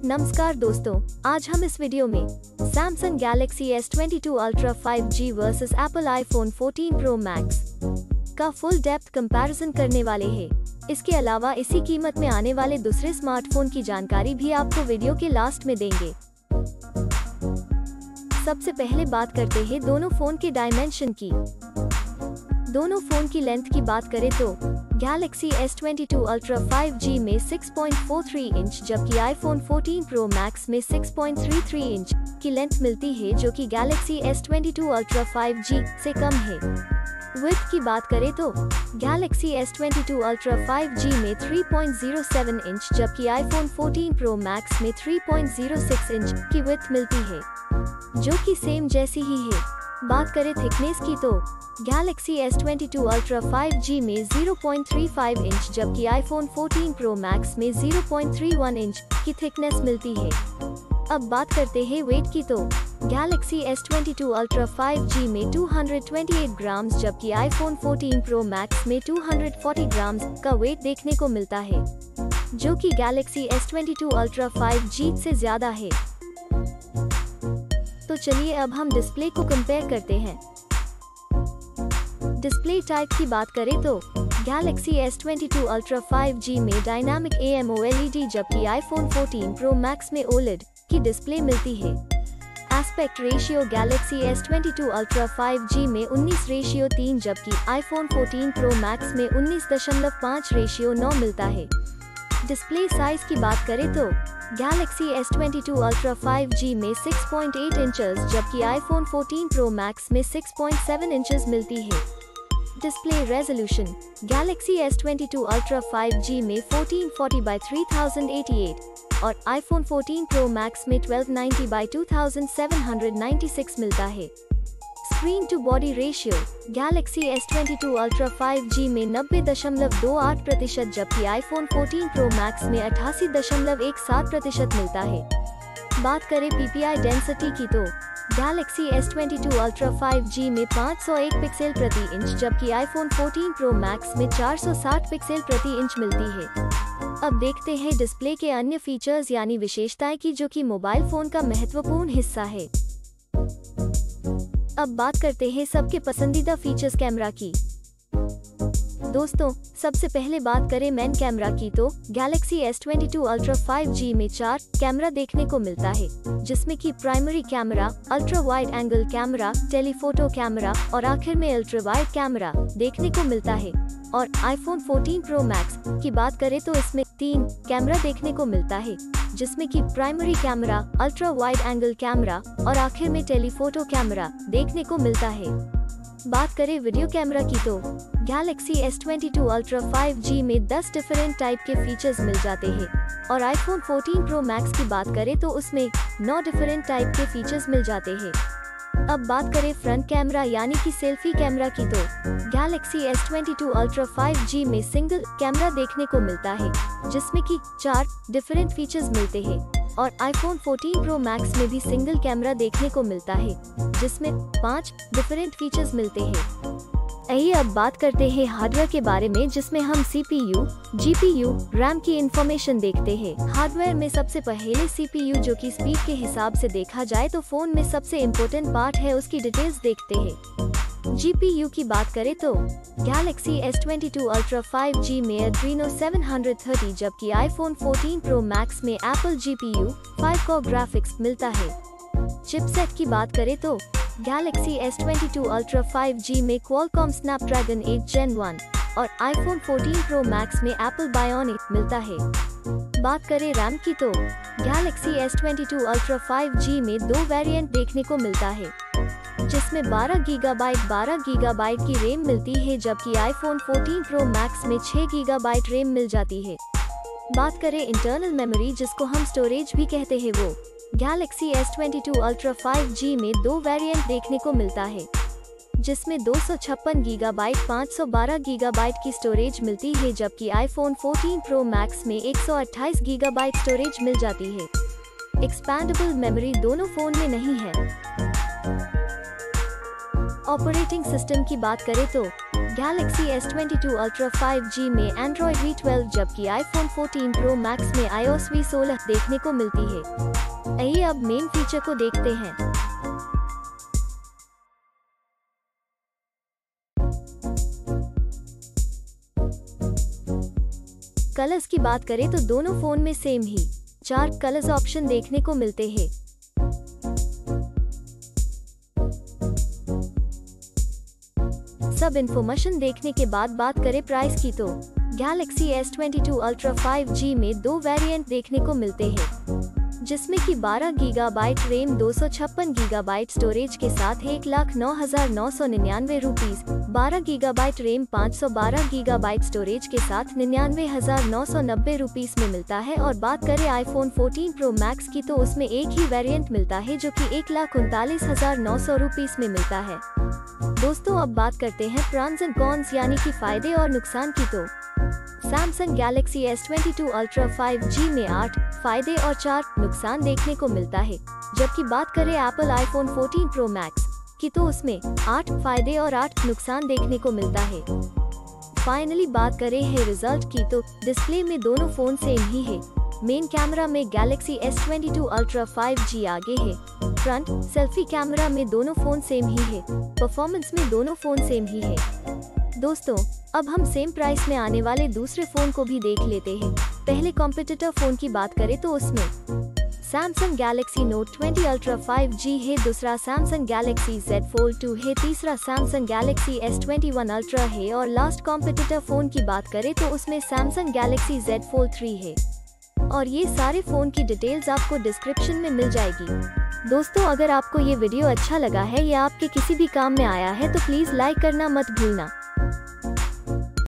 नमस्कार दोस्तों, आज हम इस वीडियो में Samsung Galaxy S22 Ultra 5G versus Apple iPhone 14 Pro Max का फुल डेप्थ कंपैरिजन करने वाले हैं। इसके अलावा इसी कीमत में आने वाले दूसरे स्मार्टफोन की जानकारी भी आपको वीडियो के लास्ट में देंगे। सबसे पहले बात करते हैं दोनों फोन के डायमेंशन की। दोनों फोन की लेंथ की बात करें तो Galaxy S22 Ultra 5G में 6.43 इंच जबकि iPhone 14 Pro Max में 6.33 इंच की लेंथ मिलती है, जो कि Galaxy S22 Ultra 5G से कम है। विड्थ की बात करें तो Galaxy S22 Ultra 5G में 3.07 इंच जबकि iPhone 14 Pro Max में 3.06 इंच की विड्थ मिलती है, जो कि सेम जैसी ही है। बात करें थिकनेस की तो Galaxy S22 Ultra 5G में 0.35 इंच जबकि iPhone 14 Pro Max में 0.31 इंच की थिकनेस मिलती है। अब बात करते हैं वेट की तो Galaxy S22 Ultra 5G में 228 ग्राम जबकि iPhone 14 Pro Max में 240 ग्राम का वेट देखने को मिलता है, जो कि Galaxy S22 Ultra 5G से ज्यादा है। तो चलिए अब हम डिस्प्ले को कंपेयर करते हैं। डिस्प्ले टाइप की बात करें तो Galaxy S22 Ultra 5G में डायनामिक AMOLED जबकि iPhone 14 Pro Max में OLED की डिस्प्ले मिलती है। Aspect ratio Galaxy S22 Ultra 5G में 19:3 जबकि iPhone 14 Pro Max में 19.5:9 मिलता है। डिस्प्ले साइज की बात करें तो Galaxy S22 Ultra 5G में 6.8 इंचेस जबकि iPhone 14 Pro Max में 6.7 इंचेस मिलती है। Display resolution Galaxy S22 Ultra 5G में 1440x3088 और iPhone 14 Pro Max में 1290x2796 मिलता है। Screen to body ratio Galaxy S22 Ultra 5G में 90.28% जबकि iPhone 14 Pro Max में 88.17% मिलता है। बात करें PPI डेंसिटी की तो Galaxy S22 Ultra 5G में 501 पिक्सल प्रति इंच जबकि iPhone 14 Pro Max में 460 पिक्सल प्रति इंच मिलती है। अब देखते हैं डिस्प्ले के अन्य फीचर्स यानी विशेषताएं की, जो कि मोबाइल फोन का महत्वपूर्ण हिस्सा है। अब बात करते हैं सबके पसंदीदा फीचर्स कैमरा की। दोस्तों, सबसे पहले बात करें मेन कैमरा की तो Galaxy S22 Ultra 5G में 4 कैमरा देखने को मिलता है, जिसमें कि primary camera, ultra wide angle camera, telephoto camera और आखिर में अल्ट्रा वाइड कैमरा देखने को मिलता है। और iPhone 14 Pro Max की बात करें तो इसमें 3 कैमरा देखने को मिलता है, जिसमें कि primary camera, ultra wide angle camera और आखिर में टेलीफोटो कैमरा देखने को मिलता है। बात करें वीडियो कैमरा की तो Galaxy S22 Ultra 5G में 10 डिफरेंट टाइप के फीचर्स मिल जाते हैं और iPhone 14 Pro Max की बात करें तो उसमें 9 डिफरेंट टाइप के फीचर्स मिल जाते हैं। अब बात करें फ्रंट कैमरा यानी कि सेल्फी कैमरा की तो Galaxy S22 Ultra 5G में सिंगल कैमरा देखने को मिलता है, जिसमें कि 4 डिफरेंट फीचर्स मिलते हैं और iPhone 14 Pro Max में भी सिंगल कैमरा देखने को मिलता है, जिसमें 5 डिफरेंट फीचर्स मिलते हैं। आइए अब बात करते हैं हार्डवेयर के बारे में, जिसमें हम CPU, GPU, RAM की इंफॉर्मेशन देखते हैं। हार्डवेयर में सबसे पहले CPU, जो कि स्पीड के हिसाब से देखा जाए तो फोन में सबसे इम्पोर्टेंट पार्ट है, उसकी डिटेल्स देखते हैं। GPU की बात करें तो Galaxy S22 Ultra 5G में Adreno 730 जबकि iPhone 14 Pro Max में Apple GPU 5 Core ग्राफिक्स मिलता है। चिपसेट की बात करें तो Galaxy S22 Ultra 5G में Qualcomm Snapdragon 8 Gen 1 और iPhone 14 Pro Max में Apple Bionic मिलता है। बात करें RAM की तो Galaxy S22 Ultra 5G में 2 वेरिएंट देखने को मिलता है, जिसमें 12 GB की रैम मिलती है जबकि iPhone 14 Pro Max में 6 GB रैम मिल जाती है। बात करें इंटरनल मेमोरी, जिसको हम स्टोरेज भी कहते हैं, वो Galaxy S22 Ultra 5G में 2 वेरिएंट देखने को मिलता है, जिसमें 256 GB 512 GB की स्टोरेज मिलती है जबकि iPhone 14 Pro Max में 128 GB स्टोरेज मिल जाती है। एक्सपैंडेबल मेमोरी दोनों फोन में नहीं है। ऑपरेटिंग सिस्टम की बात करें तो Galaxy S22 Ultra 5G में Android V12 जबकि iPhone 14 Pro Max में iOS V16 देखने को मिलती है। आइए अब मेन फीचर को देखते हैं। कलर्स की बात करें तो दोनों फोन में सेम ही 4 कलर्स ऑप्शन देखने को मिलते हैं। सब इन्फॉर्मेशन देखने के बाद बात करें प्राइस की तो Galaxy S22 Ultra 5G में 2 वेरिएंट देखने को मिलते हैं, जिसमें कि 12 गीगाबाइट रैम 256 गीगाबाइट स्टोरेज के साथ 1,09,999 rupees, 12 gigabyte RAM 512 gigabyte storage के साथ 99,990 रुपीस में मिलता है। और बात करें iPhone 14 Pro Max की तो उसमें एक ही वेरिएंट मिलता है जो कि 1,39,900 रुपीस में मिलता है। दोस्तों अब बात करते हैं प्रॉन्स एंड कॉन्स यानी कि फायदे और नुकसान की तो Samsung Galaxy S22 Ultra 5G में 8 फायदे और 4 नुकसान देखने को मिलता है, जबकि बात करें Apple iPhone 14 Pro Max की तो उसमें 8 फायदे और 8 नुकसान देखने को मिलता है। फाइनली बात करें है रिजल्ट की तो डिस्प्ले में दोनों फोन सेम ही है। मेन कैमरा में Galaxy S22 Ultra 5G आगे है। फ्रंट सेल्फी कैमरा में दोनों फोन सेम ही है। परफॉर्मेंस में दोनों फोन सेम ही है। दोस्तों अब हम सेम प्राइस में आने वाले दूसरे फोन को भी देख लेते हैं। पहले कॉम्पिटिटर फोन की बात करें तो उसमें Samsung Galaxy Note 20 Ultra 5G है, दूसरा Samsung Galaxy Z Fold 2 है, तीसरा Samsung Galaxy S21 Ultra है और लास्ट कॉम्पिटिटर फोन की बात करें तो उसमें Samsung Galaxy Z Fold 3 है। और ये सारे फोन की डिटेल्स आपको डिस्क्रिप्शन में मिल जाएगी। दोस्तों अगर आपको ये वीडियो अच्छा लगा है या आपके किसी भी काम में आया है तो प्लीज लाइक करना मत भूलना।